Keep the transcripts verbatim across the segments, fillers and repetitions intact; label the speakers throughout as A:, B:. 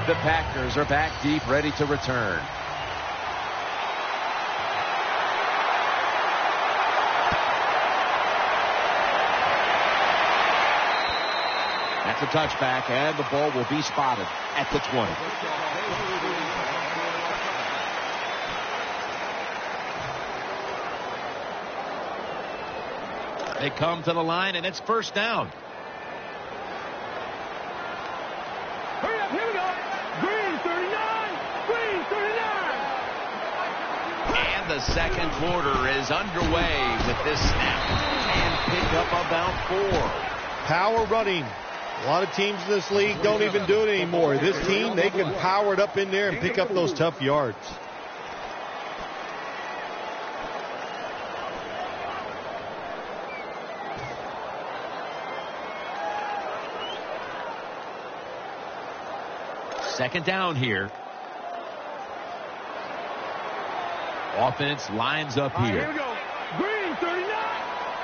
A: The Packers are back deep, ready to return. That's a touchback, and the ball will be spotted at the twenty. They come to the line, and it's first down.
B: Hurry up, here we go. Green thirty-nine. Green thirty-nine.
A: And the second quarter is underway with this snap. And pick up about four.
C: Power running. A lot of teams in this league don't even do it anymore. This team, they can power it up in there and pick up those tough yards.
A: Second down here. Offense lines up
B: Right,
A: here.
B: here we go. Green thirty-nine.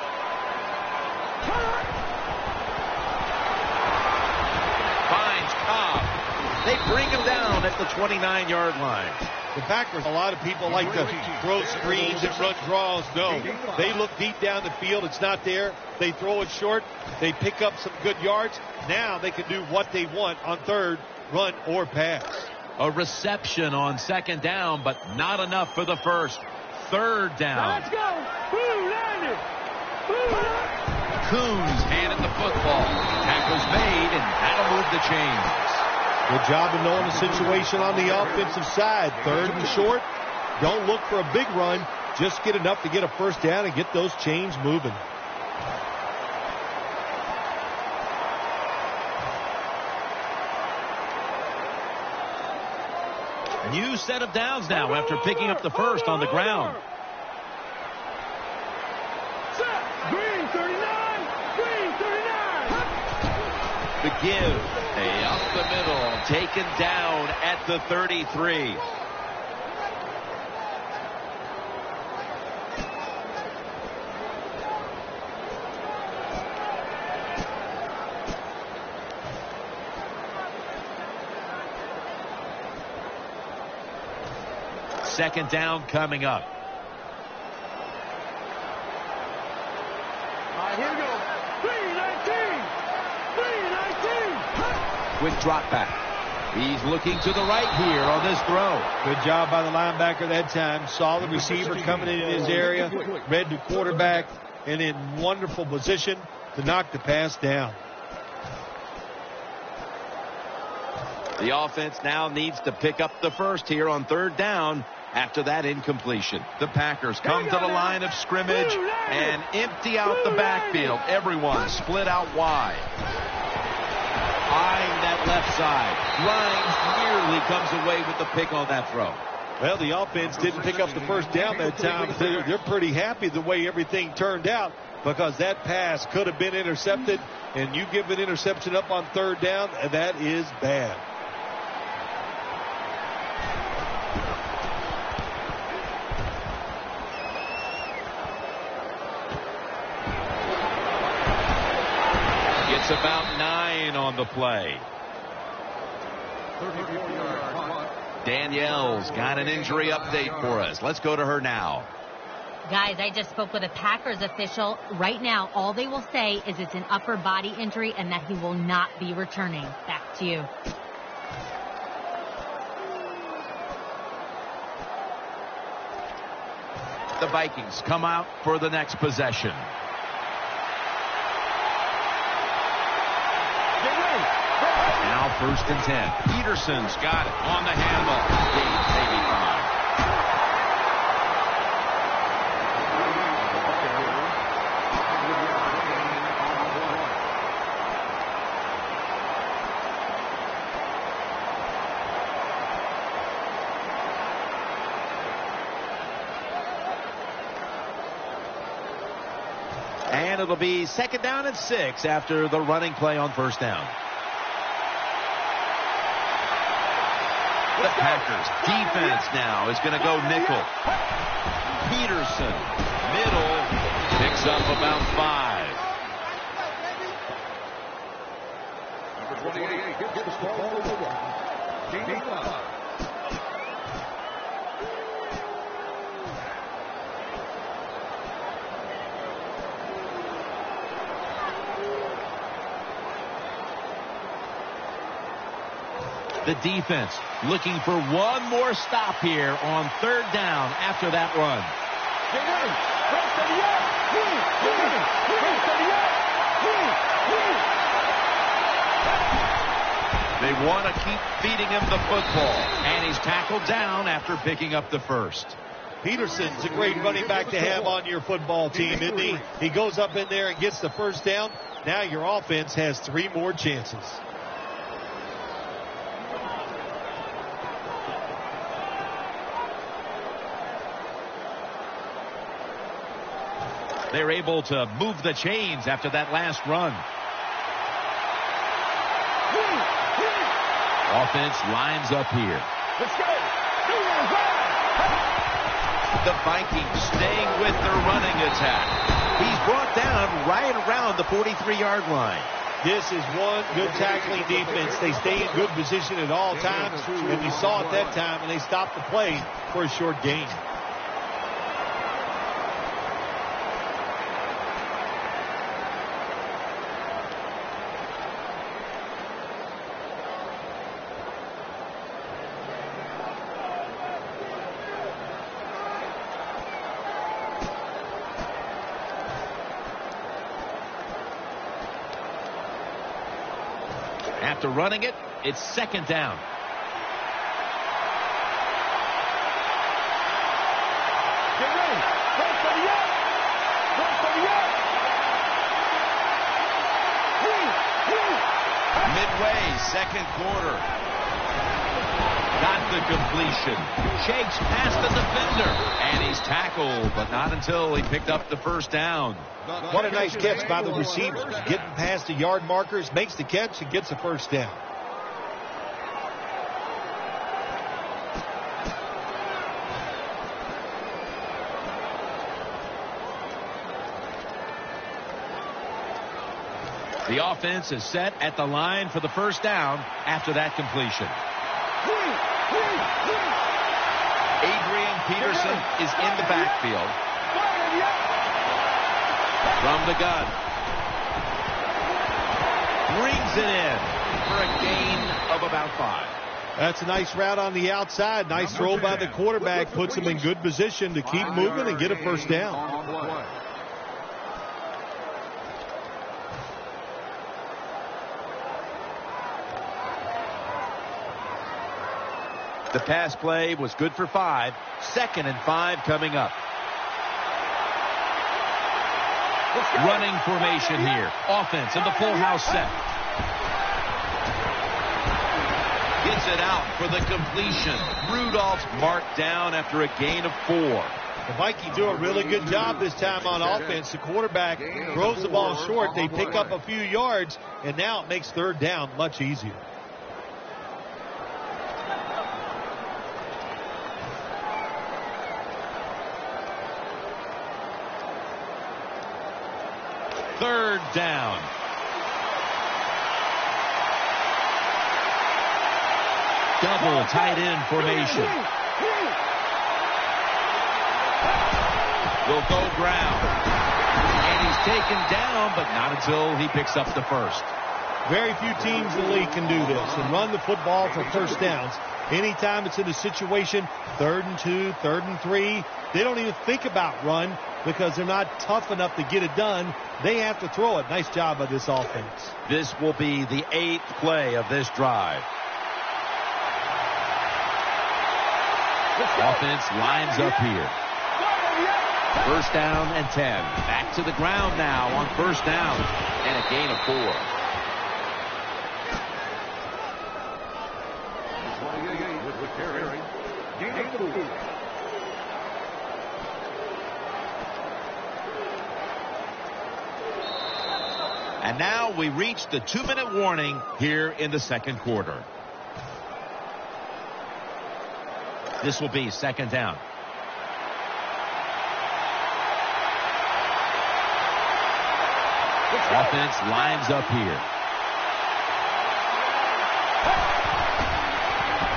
A: Finds Cobb. They bring him down at the twenty-nine yard line.
C: The Packers, a lot of people like to throw screens and run draws. No, they look deep down the field. It's not there. They throw it short. They pick up some good yards. Now they can do what they want on third, run or pass.
A: A reception on second down, but not enough for the first. Third
B: Now
A: down.
B: let's go. Blue landed. Blue landed.
A: Coons handed the football. Tackle's made, and that'll move the chains.
C: Good job of knowing the situation on the offensive side. Third and short. Don't look for a big run. Just get enough to get a first down and get those chains moving.
A: New set of downs now after picking up the first on the ground.
B: Set. Green thirty-nine. Green thirty-nine.
A: The give. Hey, up the middle. Taken down at the thirty-three. Second down coming up.
B: All right, here we go. Green nineteen. Green nineteen.
A: With drop back. He's looking to the right here on this throw.
C: Good job by the linebacker that time. Saw the receiver coming in his area. Read the quarterback. And in wonderful position to knock the pass down.
A: The offense now needs to pick up the first here on third down. After that incompletion, the Packers come to the line of scrimmage and empty out the backfield. Everyone split out wide. Eyeing that left side. Grimes nearly comes away with the pick on that throw.
C: Well, the offense didn't pick up the first down that time. They're, they're pretty happy the way everything turned out because that pass could have been intercepted, and you give an interception up on third down, and that is bad.
A: It's about nine on the play. Danielle's got an injury update for us. Let's go to her now.
D: Guys, I just spoke with a Packers official. Right now, all they will say is it's an upper body injury and that he will not be returning. Back to you.
A: The Vikings come out for the next possession. Now first and ten. Peterson's got it on the handle. Dave maybe fine. And it'll be second down and six after the running play on first down. The Packers defense now is going to go nickel. Peterson, middle, picks up about five.
B: Gain of five.
A: The defense looking for one more stop here on third down after that run.
B: Get ready. Run to the end. Move. Get ready. Run to the end. Move. Move.
A: They want to keep feeding him the football, and he's tackled down after picking up the first.
C: Peterson's a great running back to have on your football team, isn't he? He goes up in there and gets the first down. Now your offense has three more chances.
A: They're able to move the chains after that last run. Offense lines up here.
B: Let's go.
A: The Vikings staying with their running attack. He's brought down right around the forty-three yard line.
C: This is one good tackling defense. They stay in good position at all times, and we saw it that time, and they stopped the play for a short gain.
A: After running it, it's second down.
B: Get ready. Run for the end. Run for the end. Move. Move.
A: Midway, second quarter. Got the completion. Shakes past the defender. And he's tackled, but not until he picked up the first down.
C: What a nice catch by the receivers. Getting past the yard markers, makes the catch, and gets the first down.
A: The offense is set at the line for the first down after that completion. Adrian Peterson is in the backfield. From the gun. Brings it in for a gain of about five.
C: That's a nice route on the outside. Nice throw by the quarterback. Puts him in good position to keep moving and get a first down.
A: The pass play was good for five. Second and five coming up. Running formation here. Offense in the full house set. Gets it out for the completion. Rudolph's marked down after a gain of four.
C: The Vikings do a really good job this time on offense. The quarterback throws the ball short. They pick up a few yards, and now it makes third down much easier.
A: Third down. Double tight end formation. Will go ground. And he's taken down, but not until he picks up the first.
C: Very few teams in the league can do this and run the football for first downs. Anytime it's in a situation, third and two, third and three, they don't even think about run because they're not tough enough to get it done. They have to throw it. Nice job by this offense.
A: This will be the eighth play of this drive. Offense lines up here. First down and ten. Back to the ground now on first down. And a gain of four. And now we reach the two-minute warning here in the second quarter. This will be second down. Offense lines up here.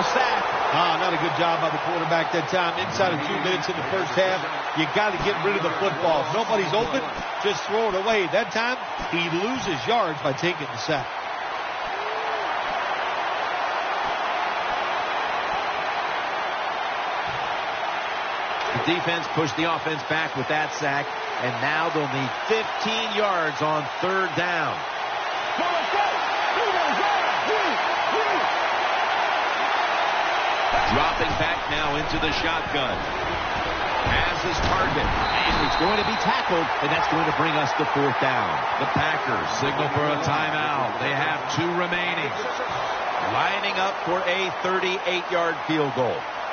A: sack.
C: Ah, not a good job by the quarterback that time. Inside of two minutes in the first half, you got to get rid of the football. If nobody's open, just throw it away. That time, he loses yards by taking the sack.
A: The defense pushed the offense back with that sack, and now they'll need fifteen yards on third down. Dropping back now into the shotgun. Has his target, and he's going to be tackled, and that's going to bring us to fourth down. The Packers signal for a timeout. They have two remaining. Lining up for a thirty-eight yard field goal.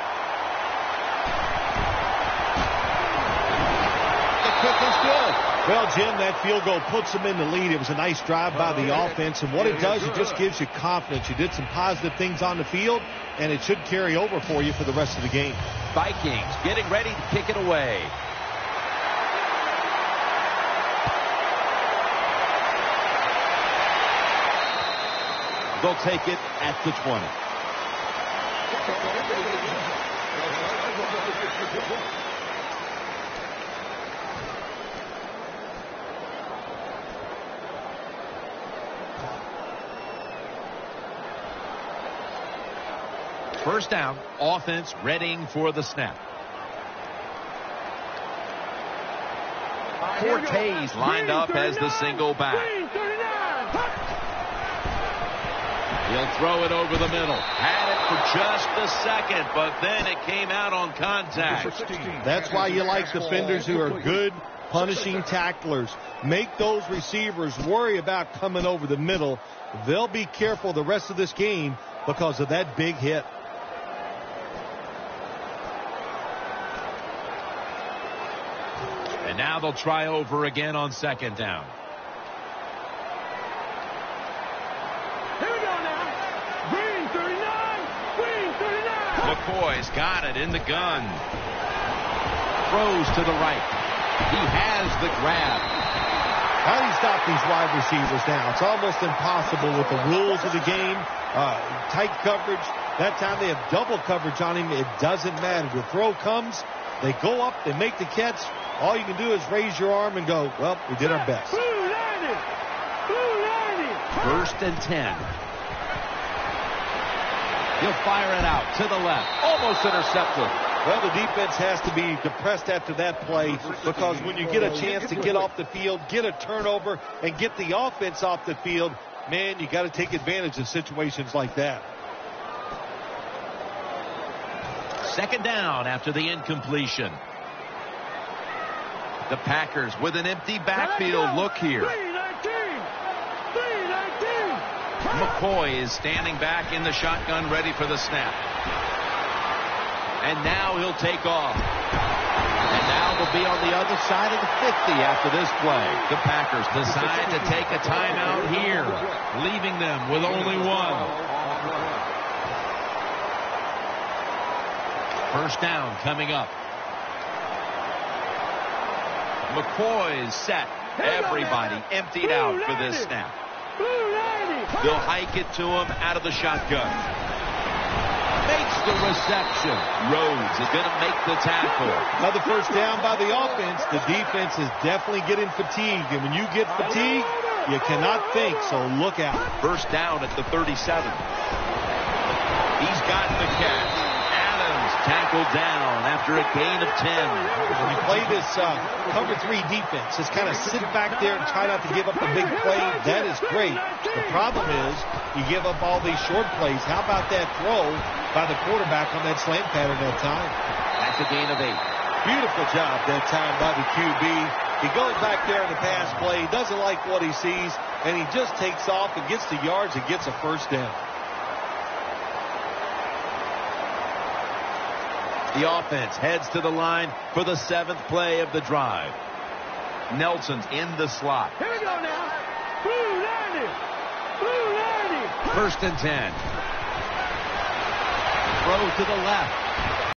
A: The kick is good.
C: Well, Jim, that field goal puts them in the lead. It was a nice drive by the offense, and what it does, it just gives you confidence. You did some positive things on the field, and it should carry over for you for the rest of the game.
A: Vikings getting ready to kick it away. They'll take it at the twenty. First down, offense readying for the snap. Cortez lined up as the single back. He'll throw it over the middle. Had it for just a second, but then it came out on contact.
C: That's why you like defenders who are good punishing tacklers. Make those receivers worry about coming over the middle. They'll be careful the rest of this game because of that big hit.
A: And now they'll try over again on second down.
B: Here we go now. Green thirty-nine. Green thirty-nine.
A: McCoy's got it in the gun. Throws to the right. He has the grab.
C: How do you stop these wide receivers now? It's almost impossible with the rules of the game. Uh, tight coverage. That time they have double coverage on him. It doesn't matter. The throw comes. They go up. They make the catch. All you can do is raise your arm and go, well, we did our best.
A: First and ten. He'll fire it out to the left. Almost intercepted.
C: Well, the defense has to be depressed after that play because when you get a chance to get off the field, get a turnover, and get the offense off the field, man, you got to take advantage of situations like that.
A: Second down after the incompletion. The Packers with an empty backfield look here. McCoy is standing back in the shotgun ready for the snap. And now he'll take off. And now they'll be on the other side of the fifty after this play. The Packers decide to take a timeout here, leaving them with only one. First down coming up. McCoy's set. Everybody emptied out for this snap. They'll hike it to him out of the shotgun. Makes the reception. Rhodes is going to make the tackle.
C: Another first down by the offense. The defense is definitely getting fatigued. And when you get fatigued, you cannot think, so look out.
A: First down at the thirty-seven. He's got the catch. Tackled down after a gain of ten.
C: When you play this uh, cover three defense, just kind of sit back there and try not to give up a big play. That is great. The problem is you give up all these short plays. How about that throw by the quarterback on that slant pattern that time?
A: That's a gain of eight.
C: Beautiful job that time by the Q B. He goes back there in the pass play, doesn't like what he sees, and he just takes off and gets the yards and gets a first down.
A: The offense heads to the line for the seventh play of the drive. Nelson's in the slot.
B: Here we go now. Blue ninety. Blue ninety.
A: First and ten. Throw to the left.